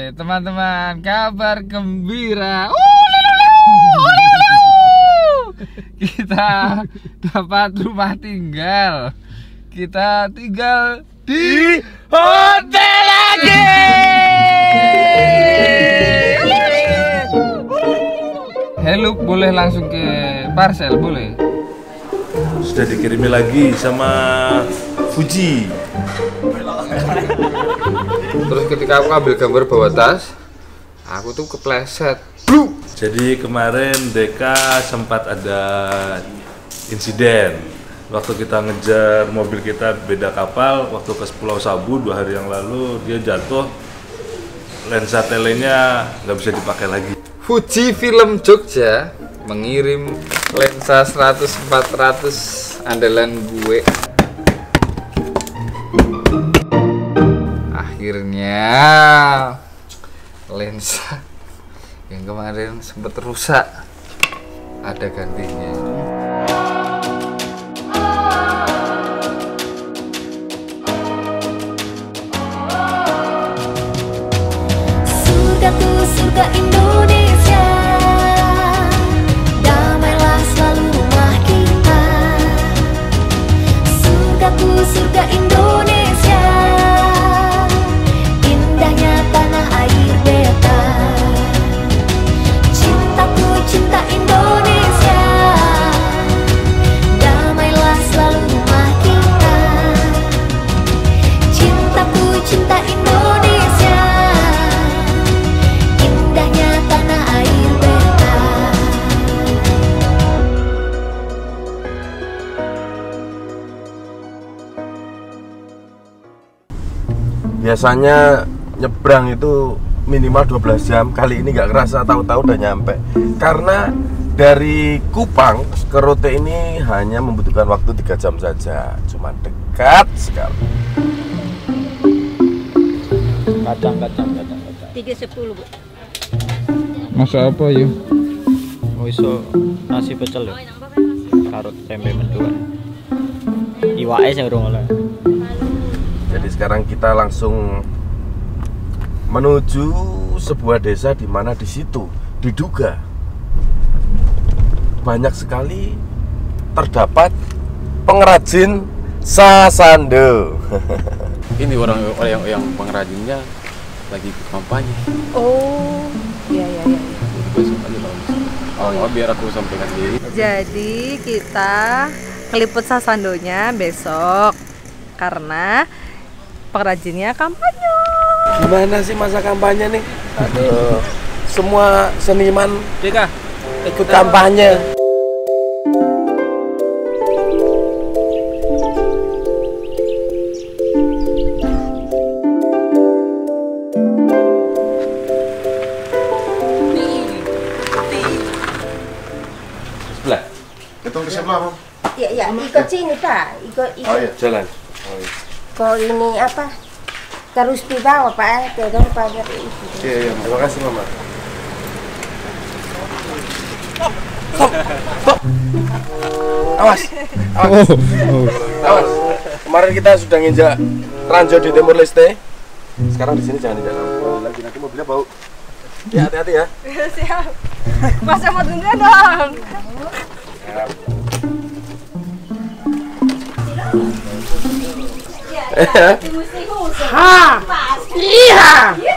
teman-teman, kabar gembira. Kita dapat rumah tinggal. Kita tinggal di hotel lagi. Hello, boleh langsung ke parcel, boleh? Sudah dikirimi lagi sama Fuji. Terus ketika aku ambil gambar bawa tas, aku tuh kepleset. Jadi kemarin Deka sempat ada insiden. Waktu kita ngejar mobil kita beda kapal, waktu ke Pulau Sabu 2 hari yang lalu dia jatuh, lensa telenya nggak bisa dipakai lagi. Fuji Film Jogja mengirim lensa 100-400 andalan gue. Akhirnya lensa yang kemarin sempat rusak ada gantinya. Surga tuh surga Indonesia, damailah selalu rumah kita. Surga tuh surga Indonesia, indahnya tanah air beta. Cintaku cinta Indonesia, damailah selalu rumah kita. Cintaku cinta Indonesia, indahnya tanah air beta. Biasanya nyebrang itu minimal 12 jam. Kali ini nggak kerasa, tahu-tahu udah nyampe. Karena dari Kupang ke Rote ini hanya membutuhkan waktu 3 jam saja. Cuma dekat sekali. Kacang. 310, Bu. Masa apa ya? Oh iso nasi pecel ya. Karut tempe mendoan. Iwake sing urung oleh. Jadi sekarang kita langsung menuju sebuah desa di mana di situ diduga banyak sekali terdapat pengrajin sasando. Ini orang yang pengrajinnya lagi ikut kampanye. Oh, iya. Besok aja lah. Biar aku sampaikan diri. Jadi kita keliput sasandonya besok karena pengrajinnya kampanye. Gimana sih masa kampanye nih? Aduh, semua seniman Deka, ikut kampanye. Sebelah. Hitung ke sebelah, Bang. Iya, ikut sini Pak. Ikut. Oh iya, jalan. Kok ini apa? Terus pipa Pak, pegang pada itu. Iya, terima kasih Mama. Awas. Kemarin kita sudah nginjak ranjau di Timur Leste. Sekarang di sini jangan injak lagi, nanti mobilnya bau. Ya, hati-hati ya. Siap. Mas sama tunda dong. Ha! Iya.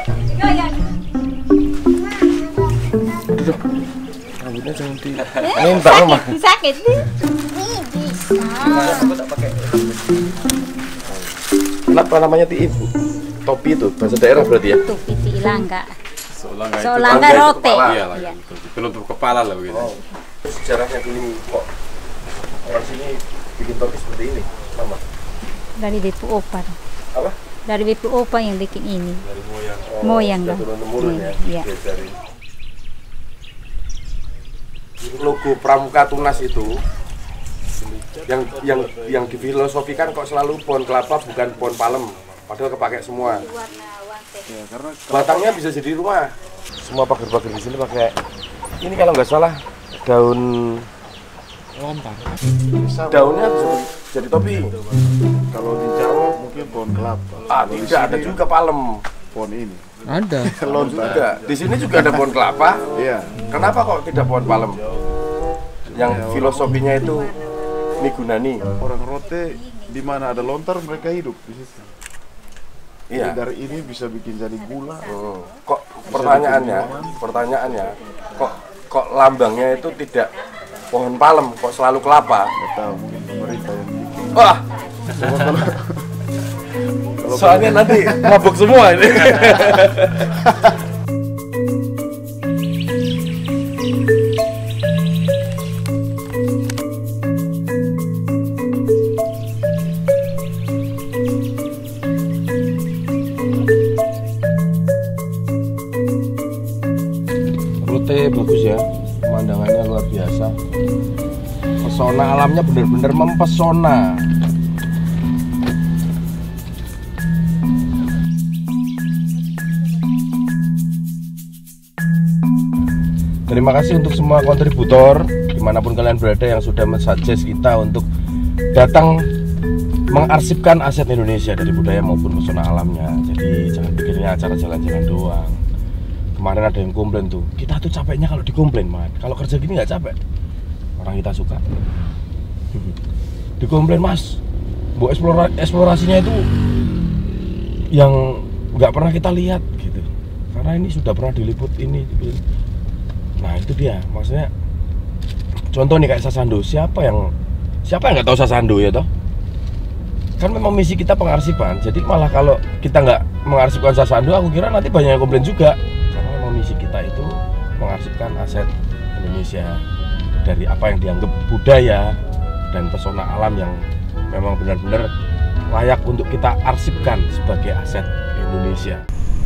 Rambutnya jangan di minta Mama. Sakit. Kenapa namanya Ibu? Topi itu bahasa daerah berarti ya? Topi Ilangga. Seolahnya itu rote. Iya lah, penutup kepala lah begitu. Oh, sejarahnya dulu kok orang sini bikin topi seperti ini, Mama. Dari Bepu Opa. Apa? Dari Bepu Opa yang bikin ini. Dari moyang. Moyang sudah dong. turun-temurun ya. Iya. Diajarin. Logo Pramuka Tunas itu yang difilosofikan kok selalu pohon kelapa bukan pohon palem, padahal kepakai semua. Ya, karena Batangnya bisa jadi rumah. Semua pagar-pagar di sini pakai ini kalau nggak salah daun lompat. daunnya bisa jadi topi. Kalau di Jawa mungkin pohon kelapa. Ah, tidak ada juga palem. pohon ini. Ada. Juga. Di sini juga ada pohon kelapa. Iya. Kenapa kok tidak pohon palem? Yang filosofinya itu migunani. Orang Rote di mana ada lontar mereka hidup di situ. Iya. Jadi dari ini bisa bikin jadi gula. Kok pertanyaannya, kok lambangnya itu tidak pohon palem, kok selalu kelapa? Nggak tahu, mungkin pemerintah yang bikin. Wah. Soalnya nanti mabuk semua ini. Rute bagus ya, pemandangannya luar biasa. Pesona alamnya benar-benar mempesona. Terima kasih untuk semua kontributor dimanapun kalian berada yang sudah men-suggest kita untuk datang mengarsipkan aset Indonesia dari budaya maupun pesona alamnya. Jadi jangan pikirnya acara jalan-jalan doang. Kemarin ada yang komplain tuh, kita tuh capeknya kalau dikomplain, Mas. Kalau kerja gini nggak capek. Orang kita suka. Dikomplain, Mas. Bu eksplorasinya itu yang nggak pernah kita lihat gitu. Karena ini sudah pernah diliput ini. Nah itu dia, maksudnya contoh nih kayak Sasando, siapa yang nggak tahu Sasando ya toh? Kan memang misi kita pengarsipan, jadi malah kalau kita nggak mengarsipkan Sasando, aku kira nanti banyak yang komplain juga. Karena memang misi kita itu mengarsipkan aset Indonesia dari apa yang dianggap budaya dan pesona alam yang memang benar-benar layak untuk kita arsipkan sebagai aset Indonesia.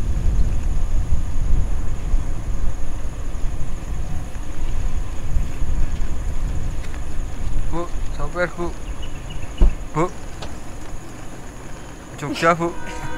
Bu, sampai Bu. Bu. Jogja, Bu.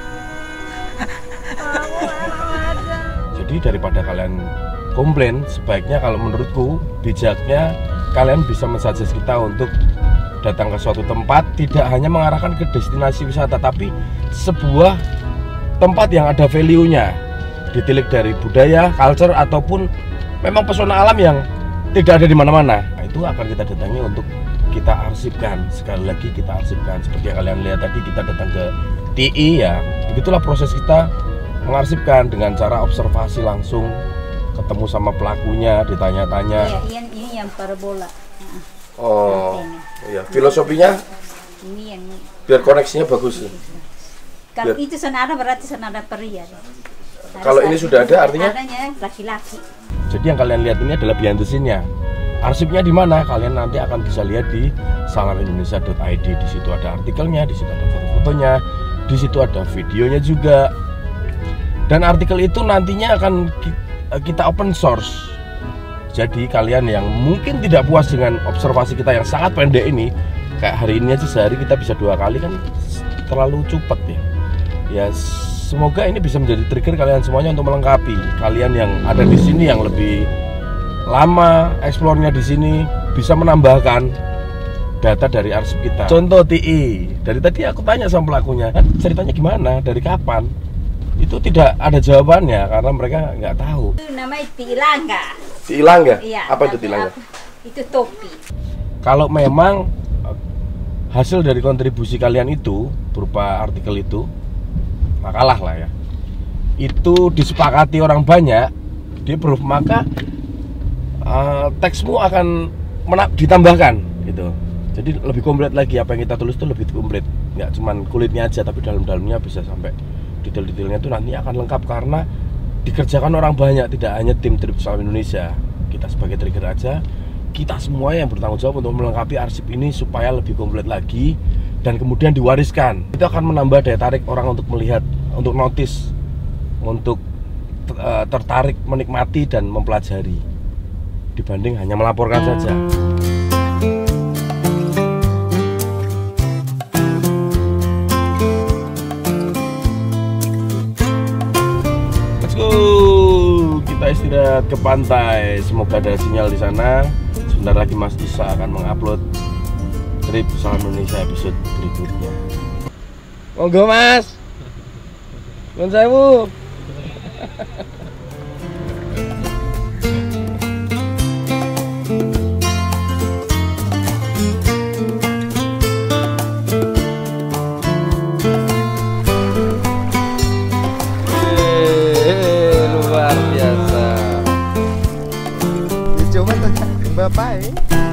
Jadi daripada kalian komplain, sebaiknya kalau menurutku bijaknya kalian bisa mensuggest kita untuk datang ke suatu tempat, tidak hanya mengarahkan ke destinasi wisata, tapi sebuah tempat yang ada value-nya, ditilik dari budaya, culture, ataupun memang pesona alam yang tidak ada di mana-mana. Nah, itu akan kita datangi untuk kita arsipkan. Sekali lagi kita arsipkan. Seperti yang kalian lihat tadi, kita datang ke TI ya. Begitulah proses kita mengarsipkan dengan cara observasi langsung, ketemu sama pelakunya, ditanya-tanya. Iya, ini yang parabola. Oh, iya. Filosofinya Ini yang biar koneksinya bagus. kalau itu senada berarti senada pria. Kalau ini sudah ada artinya? Adanya laki-laki. Jadi yang kalian lihat ini adalah behind the scene-nya. Arsipnya di mana? Kalian nanti akan bisa lihat di salamindonesia.id. Di situ ada artikelnya, di situ ada foto-fotonya, di situ ada videonya juga. Dan artikel itu nantinya akan kita open source. Jadi kalian yang mungkin tidak puas dengan observasi kita yang sangat pendek ini, kayak hari ini aja sehari kita bisa 2 kali kan terlalu cepet ya. Ya semoga ini bisa menjadi trigger kalian semuanya untuk melengkapi. Kalian yang ada di sini yang lebih lama eksplornya di sini bisa menambahkan data dari arsip kita. Contoh TI. Dari tadi aku tanya sama pelakunya, ceritanya gimana? Dari kapan? Itu tidak ada jawabannya karena mereka nggak tahu. Itu namanya tilangga. Tilangga? Iya. Apa itu tilangga? Itu topi. Kalau memang hasil dari kontribusi kalian itu berupa artikel itu, makalah lah ya, itu disepakati orang banyak, di approve, maka teksmu akan ditambahkan gitu. Jadi lebih komplit lagi, apa yang kita tulis itu lebih komplit, nggak cuman kulitnya aja tapi dalam-dalamnya bisa sampai detail-detailnya itu nanti akan lengkap karena dikerjakan orang banyak, tidak hanya tim Trip Salam Indonesia. Kita sebagai trigger aja, kita semua yang bertanggung jawab untuk melengkapi arsip ini supaya lebih komplit lagi dan kemudian diwariskan. Itu akan menambah daya tarik orang untuk melihat, untuk notice, untuk tertarik menikmati dan mempelajari dibanding hanya melaporkan saja. Let's go, kita istirahat ke pantai. Semoga ada sinyal di sana. Sebentar lagi Mas Isa akan mengupload Trip Salam Indonesia episode berikutnya. Monggo Mas. Nuwun sewu. Luar biasa. Coba tanya Bapak ya.